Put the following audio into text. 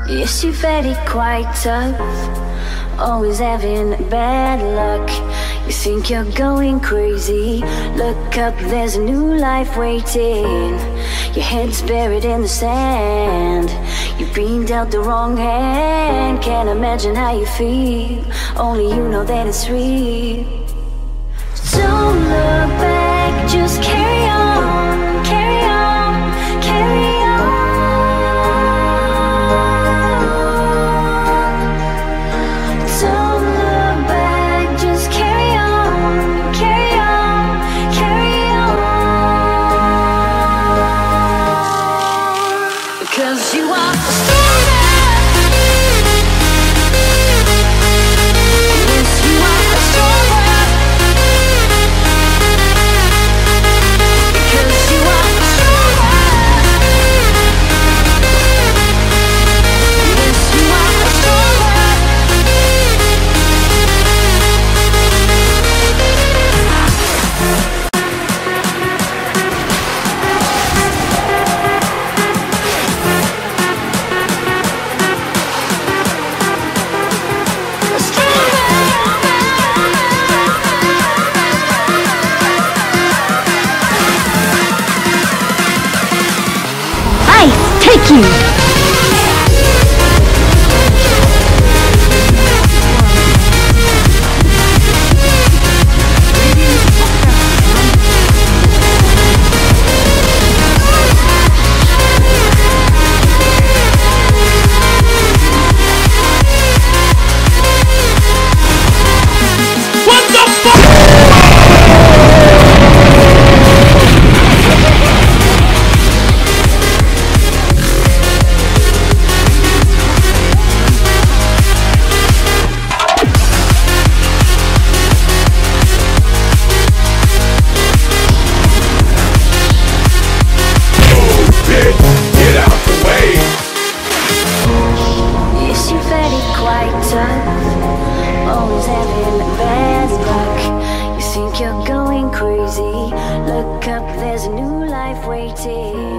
Yes, you're very quite tough, always having bad luck. You think you're going crazy, look up, there's a new life waiting. Your head's buried in the sand, you've been dealt the wrong hand. Can't imagine how you feel, only you know that it's real. Don't look back, just carry on, carry on, carry on. Take you! Always having bad luck. You think you're going crazy, look up, there's a new life waiting.